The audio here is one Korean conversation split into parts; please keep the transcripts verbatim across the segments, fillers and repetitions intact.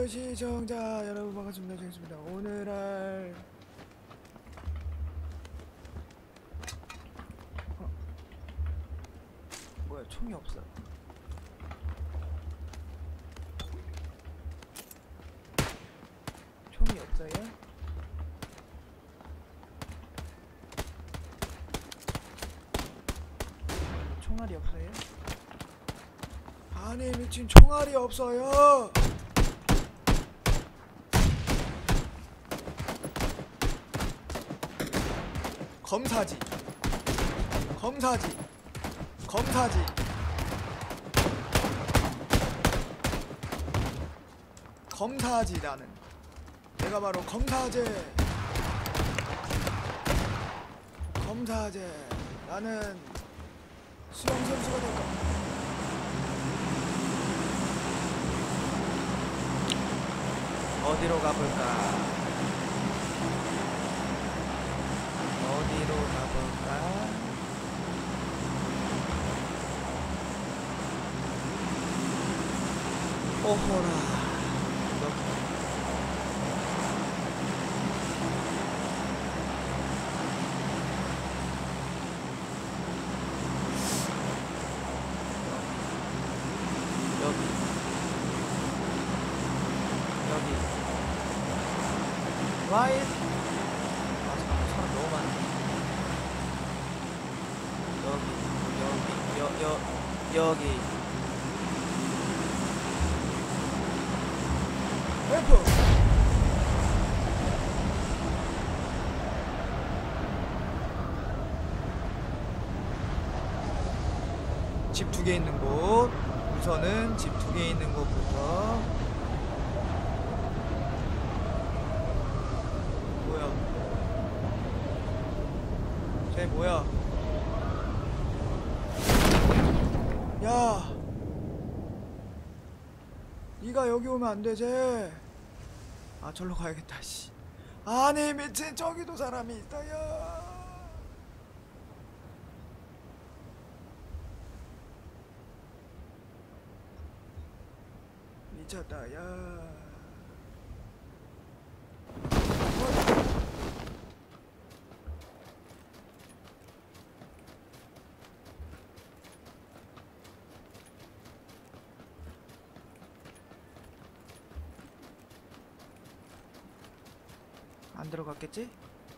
유튜브 시청자 여러분 반갑습니다. 정했습니다. 오늘 할 어? 뭐야, 총이 없어. 총이 없어요? 총알이 없어요? 아니 미친, 총알이 없어요. 검사지 검사지 검사지 검사지. 나는 내가 바로 검사제 검사제. 나는 수영선수가 될 거야. 어디로 가볼까? 어디로 가볼까? 오호라. 여기 여기 여기 와잇. 아, 사람 너무 많네. 여기 여기 여, 여, 여기 F. 집 두 개 있는 곳. 우선은 집 두 개 있는 곳부터. 뭐야 쟤 뭐야. 야, 니가 여기 오면 안 되지. 아, 절로 가야겠다. 씨. 아니 미친, 저기도 사람이 있어요. 미쳤다. 야, 안 들어갔겠지?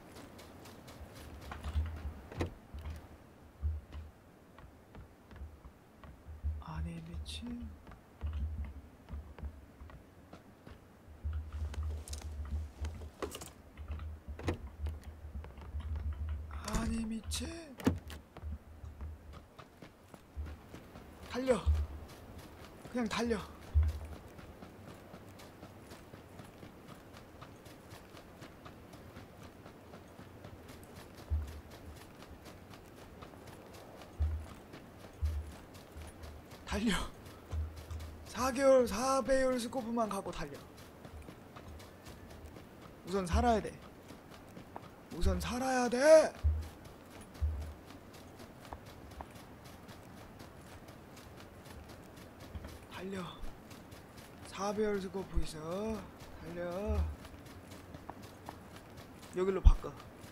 아니 미친. 아니 미친. 달려. 그냥 달려. 달려. 사 개월 사 배율 스코프만 갖고 달려. 우선 살아야 돼. 우선 살아야 돼. 달려. 사 배율 스코프 있어. 달려. 여기로 바꿔.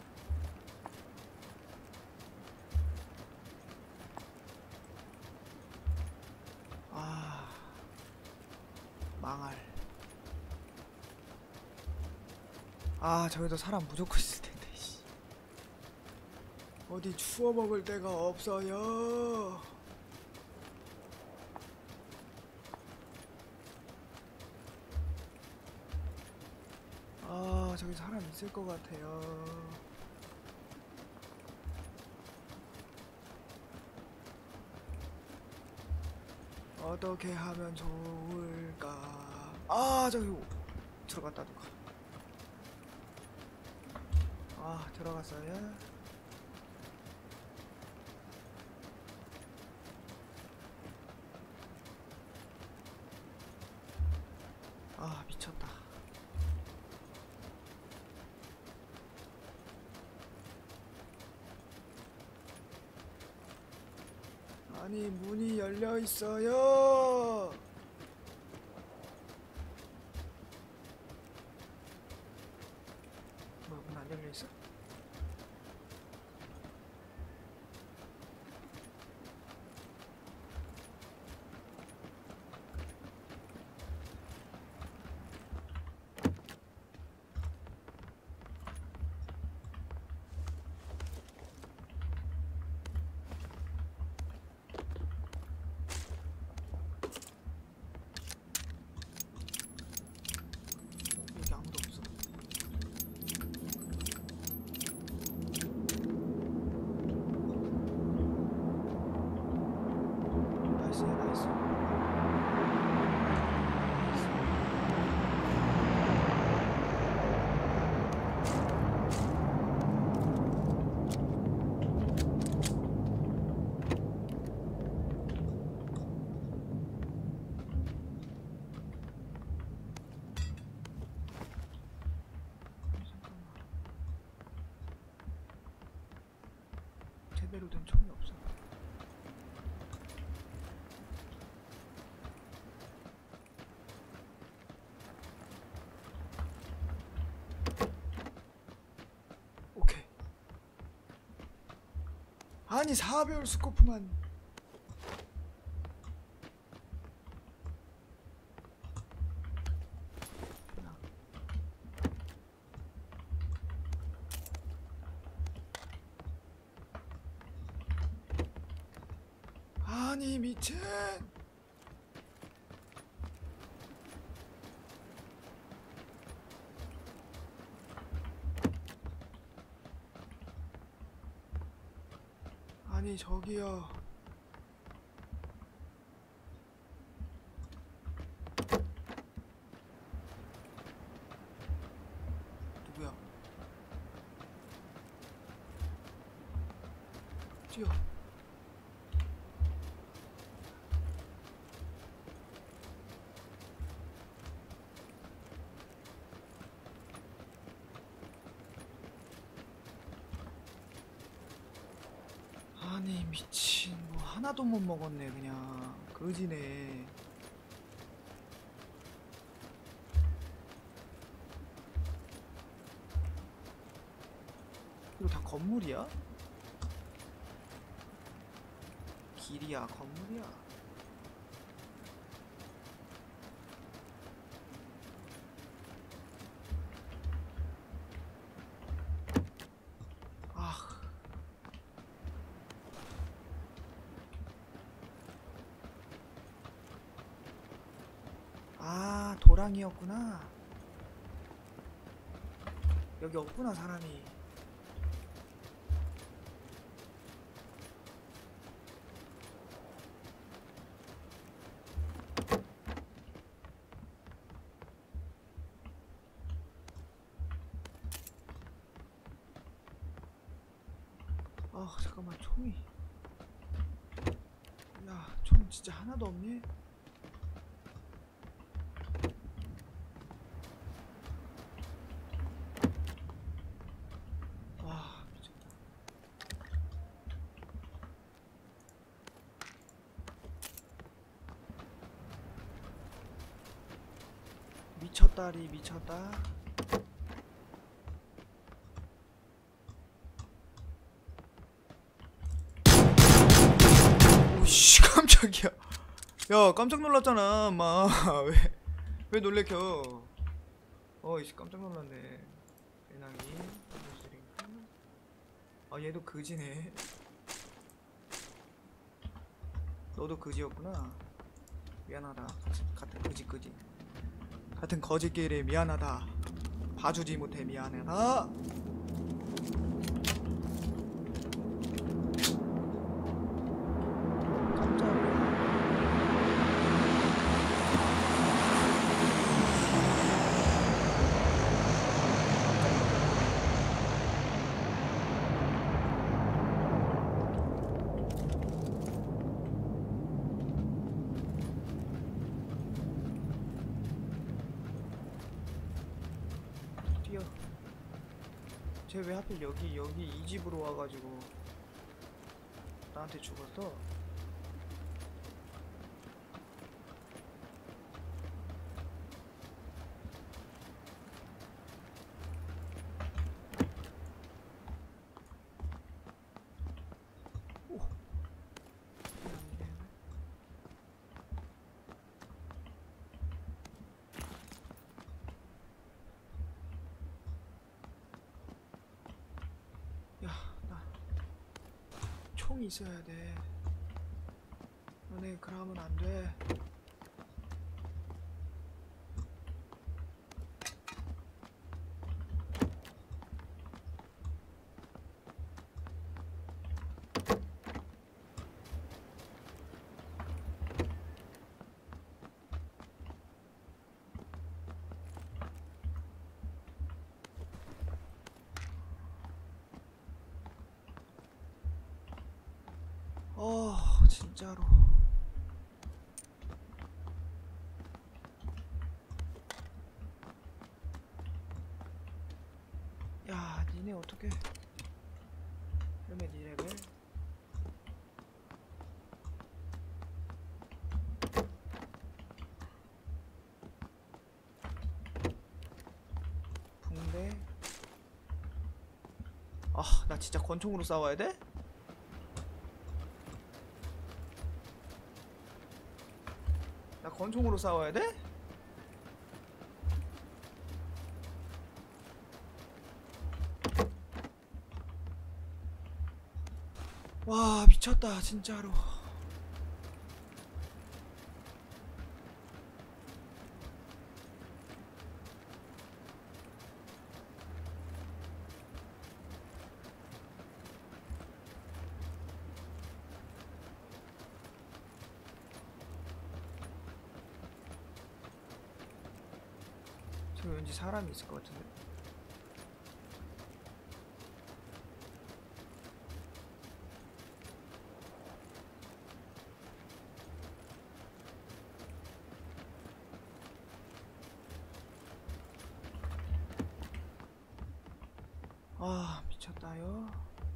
아, 망할. 아, 저기도 사람 무조건 있을 텐데. 씨. 어디 주워 먹을 데가 없어요. 아, 저기 사람 있을 것 같아요. 어떻게 하면 좋을까? 아, 저기 들어갔다 누가. 아, 들어갔어요. 아, 미쳤다. 아니, 문이 열려 있어요. 안 열려있어? 여기 아무도 없어. 나이스야, 나이스. 잠깐만. 제대로 된 총이 없어. 오케이. 아니 사별 스코프만. 아니 미친. 아니 저기요. 누구야? 뛰어. 아니 미친, 뭐 하나도 못 먹었네. 그냥 거지네. 이거 다 건물이야? 길이야 건물이야? 아 아, 도랑이었구나. 여기 없구나 사람이. 아 잠깐만, 총이. 야, 총 진짜 하나도 없니? 와 미쳤다. 미쳤다리 미쳤다. 오씨 깜짝이야. 야 깜짝 놀랐잖아 마. 왜, 왜 놀래켜. 어이씨 깜짝 놀랐네. 대나기 아 얘도 그지네. 너도 그지였구나. 미안하다. 같은 그지 그지 같은 거지끼리 미안하다. 봐주지 못해 미안하다. 쟤 왜 하필 여기 여기 이 집으로 와가지고 나한테 죽었어? 총이 있어야 돼. 너네 그러면 안 돼. 어, 진짜로. 야, 니네 어떻게? 헬멧 이 레벨? 붕대? 아, 나 진짜 권총으로 싸워야 돼? 나 권총으로 싸워야 돼? 와, 미쳤다 진짜로. 저 왠지 사람이 있을 것 같은데. 아, 미쳤다요.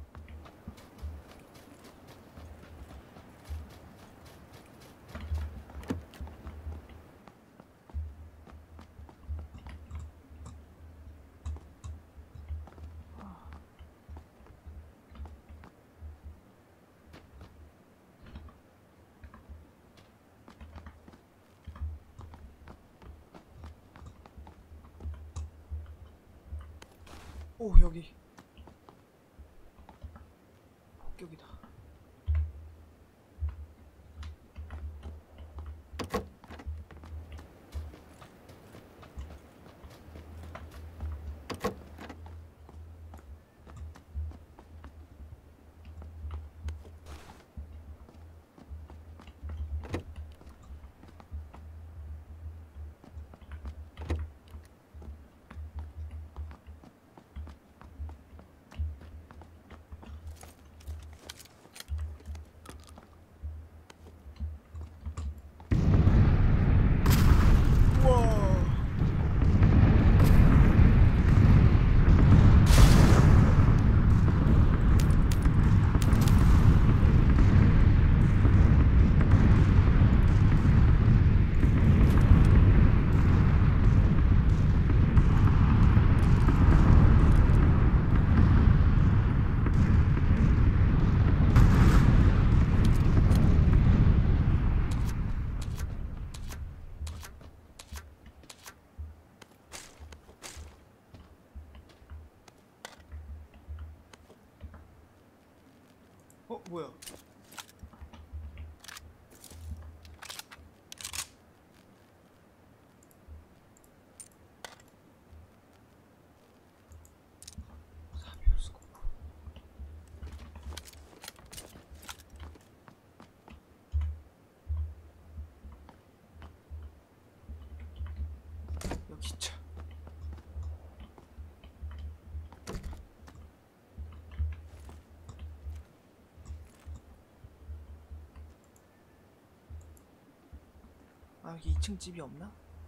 오, 여기 폭격이다. 어, 뭐야? 사비오스코프. 여기 차. 아, 여기 이 층 집이 없나?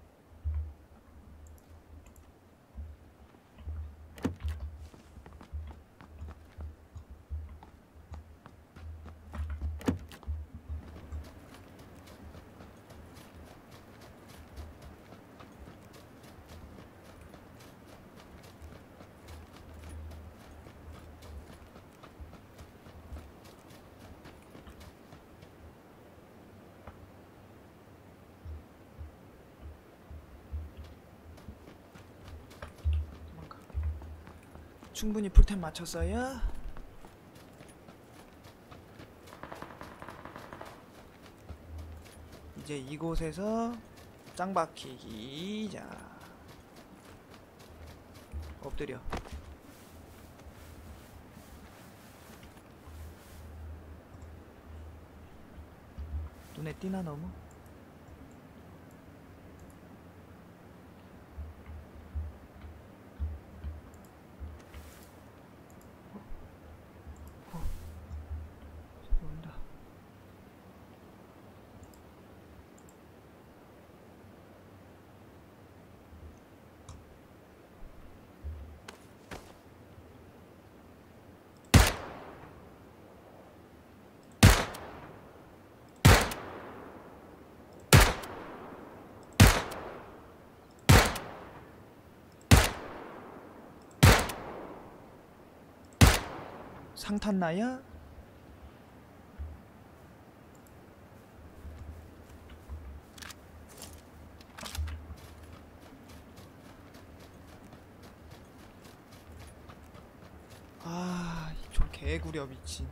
도망가. 충분히 풀템 맞췄어요? 이제 이곳에서 짱박히기. 자, 엎드려. 눈에 띄나 너무? 어? 어? 소리 온다. 상탔나야? 아, 저 개구려 미친.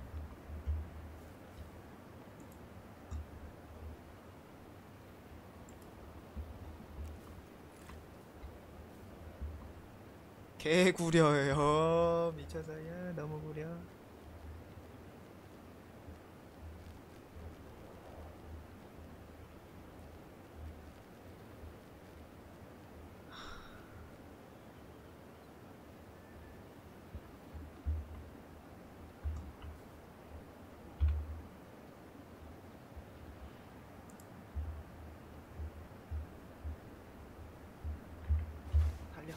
개구려요. 미쳐서야 너무 구려. 달려.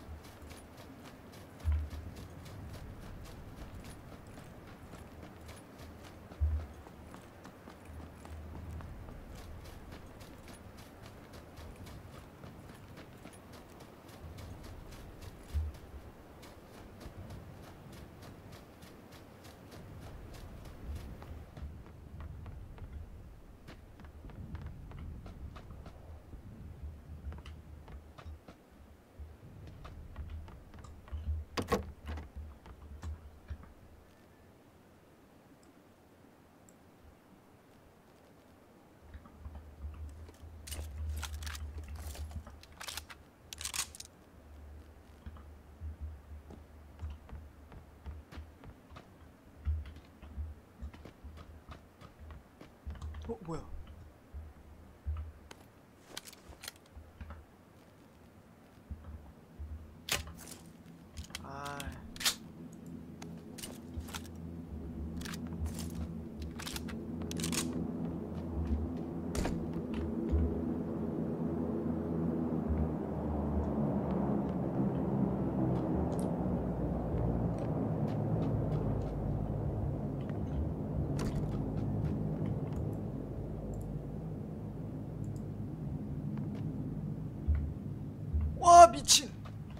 어, 뭐야? 아, 와 미친.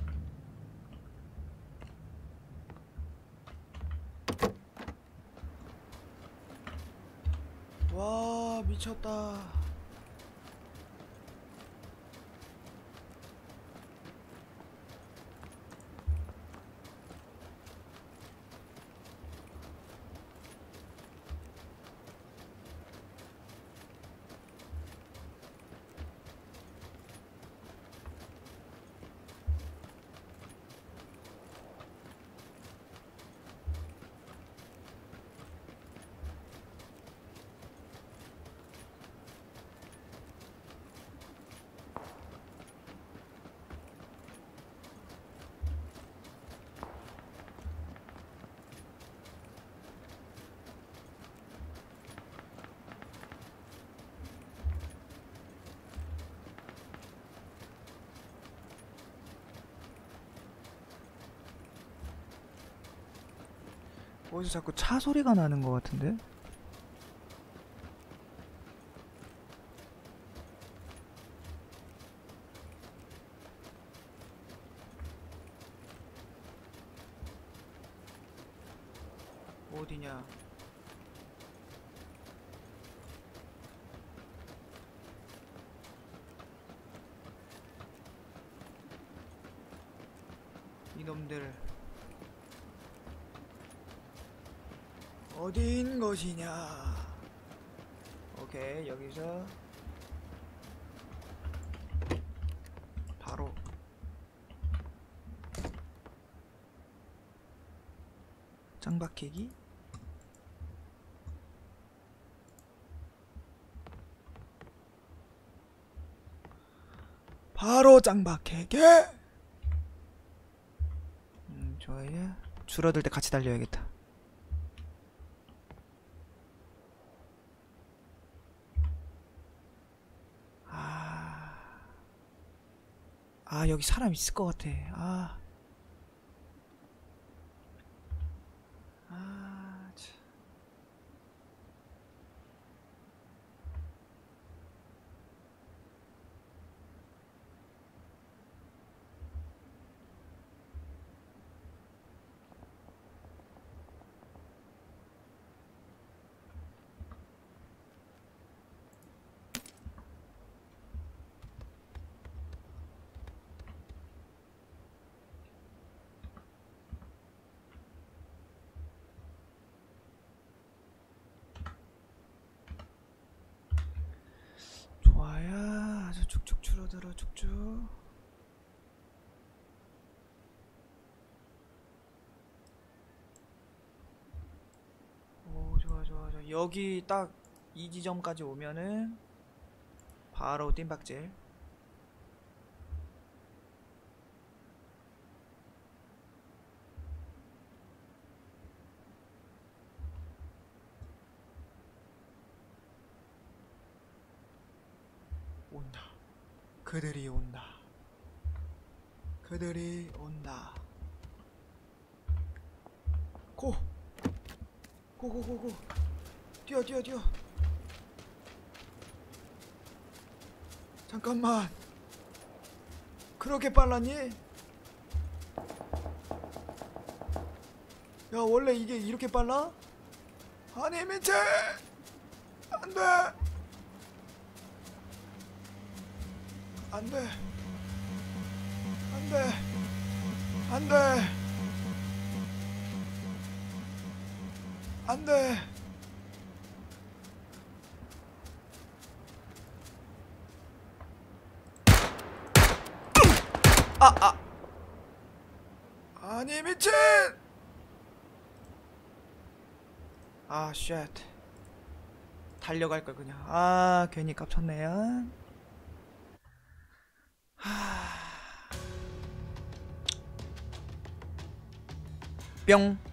와 미쳤다. 어디서 자꾸 차 소리가 나는 것 같은데? 어디냐? 이놈들 어디인 것이냐? 오케이, 여기서 짱박히기. 바로 짱박히기. 음 좋아요. 줄어들 때 같이 달려야겠다. 아, 아 여기 사람 있을 것 같아. 아, 아, 참. 좋아요. 아주 쭉쭉 줄어들어 쭉쭉. 오 좋아 좋아 좋아. 여기 딱 이 지점까지 오면은 바로 뜀박질. 온다. 그들이 온다. 그들이 온다. 고! 고고고고! 뛰어 뛰어 뛰어! 잠깐만! 그렇게 빨랐니? 야 원래 이게 이렇게 빨라? 아니 미치! 안돼! 안돼! 안돼! 안돼! 안돼! 아! 아! 아니 미친! 아 쉣. 달려갈걸 그냥. 아 괜히 깝쳤네요. 하... 뿅.